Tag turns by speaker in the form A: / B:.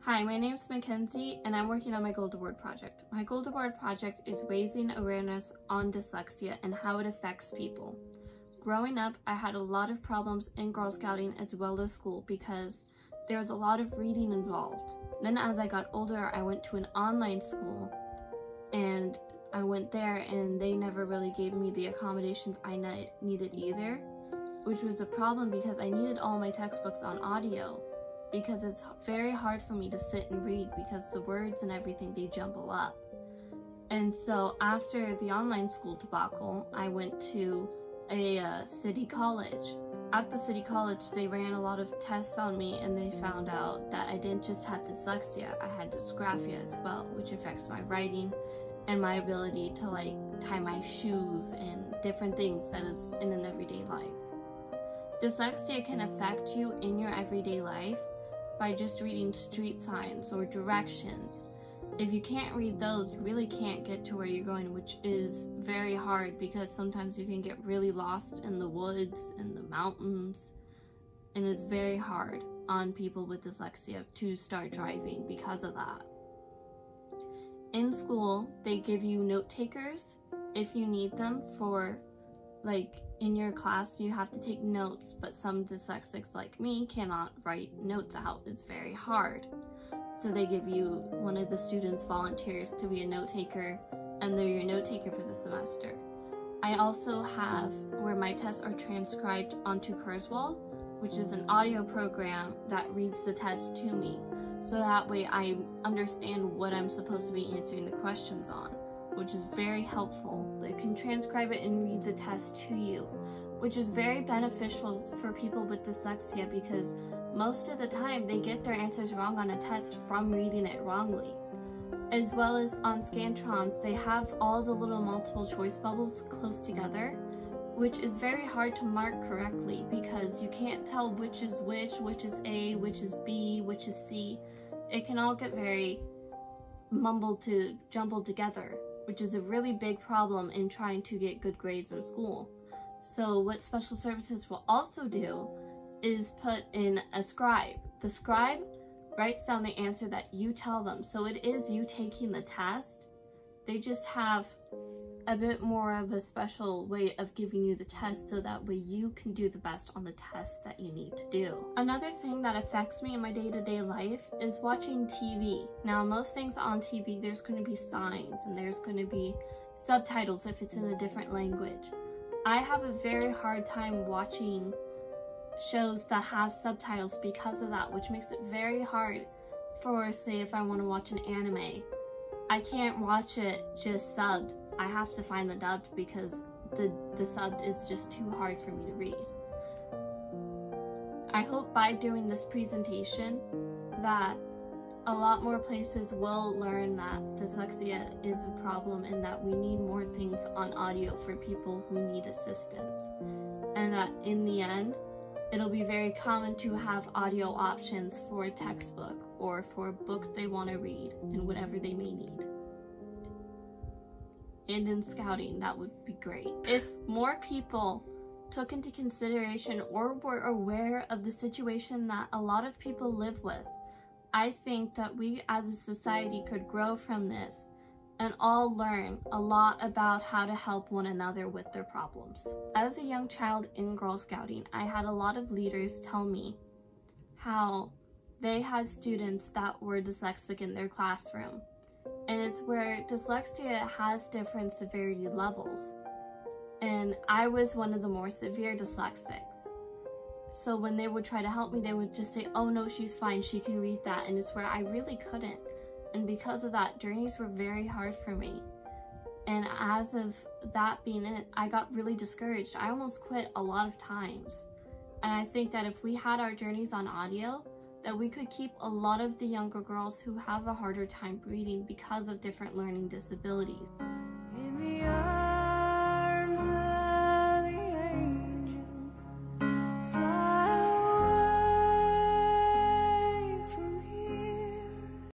A: Hi, my name is Mackenzie and I'm working on my Gold Award project. My Gold Award project is raising awareness on dyslexia and how it affects people. Growing up, I had a lot of problems in Girl Scouting as well as school because there was a lot of reading involved. Then as I got older, I went to an online school and I went there and they never really gave me the accommodations I needed either, which was a problem because I needed all my textbooks on audio because it's very hard for me to sit and read because the words and everything, they jumble up. And so after the online school debacle, I went to a city college. At the city college, they ran a lot of tests on me and they found out that I didn't just have dyslexia, I had dysgraphia as well, which affects my writing and my ability to tie my shoes and different things that is in an everyday life. Dyslexia can affect you in your everyday life by just reading street signs or directions. If you can't read those, you really can't get to where you're going, which is very hard because sometimes you can get really lost in the woods and the mountains, and it's very hard on people with dyslexia to start driving because of that. In school, they give you note takers if you need them for, in your class you have to take notes, but some dyslexics like me cannot write notes out. It's very hard. So they give you one of the students volunteers to be a note taker, and they're your note taker for the semester. I also have where my tests are transcribed onto Kurzweil, which is an audio program that reads the test to me. So that way I understand what I'm supposed to be answering the questions on, which is very helpful. They can transcribe it and read the test to you, which is very beneficial for people with dyslexia because most of the time they get their answers wrong on a test from reading it wrongly. As well as on Scantrons, they have all the little multiple choice bubbles close together, which is very hard to mark correctly because you can't tell which is which is A, which is B, which is C. It can all get very jumbled together, which is a really big problem in trying to get good grades in school. So what special services will also do is put in a scribe. The scribe writes down the answer that you tell them. So it is you taking the test. They just have a bit more of a special way of giving you the test so that way you can do the best on the test that you need to do. Another thing that affects me in my day-to-day life is watching TV. Now most things on TV, there's going to be signs and there's going to be subtitles if it's in a different language. I have a very hard time watching shows that have subtitles because of that, which makes it very hard for, say, if I want to watch an anime. I can't watch it just subbed. I have to find the dubbed because the subbed is just too hard for me to read. I hope by doing this presentation that a lot more places will learn that dyslexia is a problem and that we need more things on audio for people who need assistance. And that in the end, it'll be very common to have audio options for a textbook or for a book they want to read and whatever they may need. And in scouting, that would be great. If more people took into consideration or were aware of the situation that a lot of people live with, I think that we as a society could grow from this and all learn a lot about how to help one another with their problems. As a young child in Girl Scouting, I had a lot of leaders tell me how they had students that were dyslexic in their classroom. And it's where dyslexia has different severity levels. And I was one of the more severe dyslexics. So when they would try to help me, they would just say, oh no, she's fine, she can read that. And it's where I really couldn't. And because of that, journeys were very hard for me. And as of that being it, I got really discouraged. I almost quit a lot of times. And I think that if we had our journeys on audio, that we could keep a lot of the younger girls who have a harder time reading because of different learning disabilities. In the arms of